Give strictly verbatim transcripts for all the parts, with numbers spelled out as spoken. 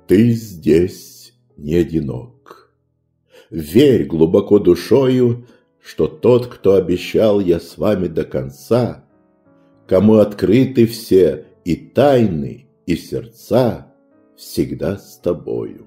ты здесь не одинок. Верь глубоко душою, что тот, кто обещал «я с вами до конца», кому открыты все и тайны, и сердца, всегда с тобою.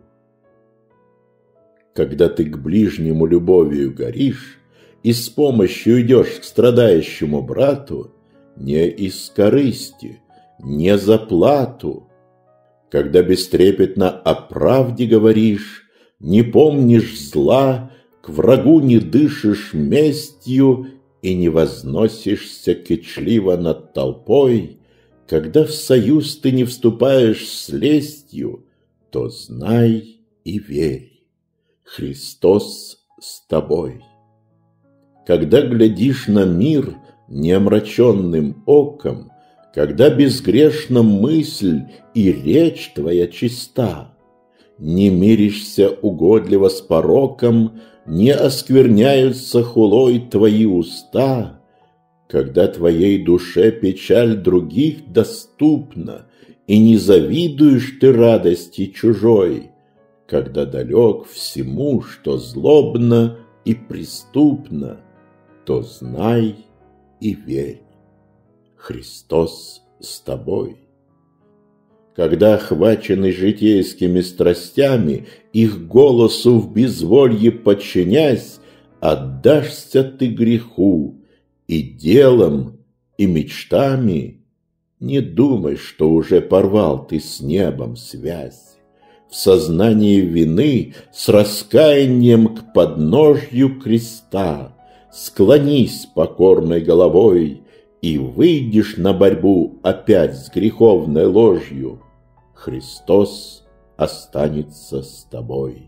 Когда ты к ближнему любовью горишь и с помощью идешь к страдающему брату, не из корысти, не за плату, когда бестрепетно о правде говоришь, не помнишь зла, к врагу не дышишь местью и не возносишься кичливо над толпой, когда в союз ты не вступаешь с лестью, то знай и верь, Христос с тобой. Когда глядишь на мир неомраченным оком, когда безгрешна мысль и речь твоя чиста, не миришься угодливо с пороком, не оскверняются хулой твои уста, когда твоей душе печаль других доступна, и не завидуешь ты радости чужой, когда далек всему, что злобно и преступно, то знай и верь, Христос с тобой. Когда, охваченный житейскими страстями, их голосу в безволье подчинясь, отдашься ты греху, и делом, и мечтами, не думай, что уже порвал ты с небом связь. В сознании вины с раскаянием к подножью креста склонись покорной головой, и выйдешь на борьбу опять с греховной ложью. Христос останется с тобой.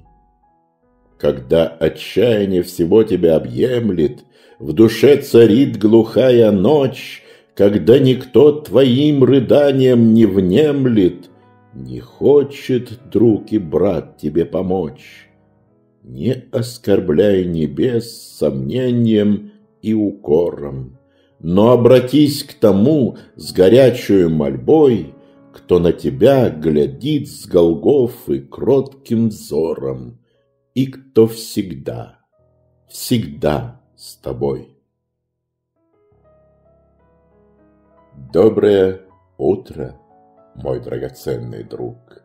Когда отчаяние всего тебя объемлет, в душе царит глухая ночь, когда никто твоим рыданием не внемлет, не хочет друг и брат тебе помочь. Не оскорбляй небес сомнением и укором, но обратись к тому с горячою мольбой, кто на тебя глядит с Голгофы кротким взором, и кто всегда, всегда с тобой. Доброе утро, мой драгоценный друг.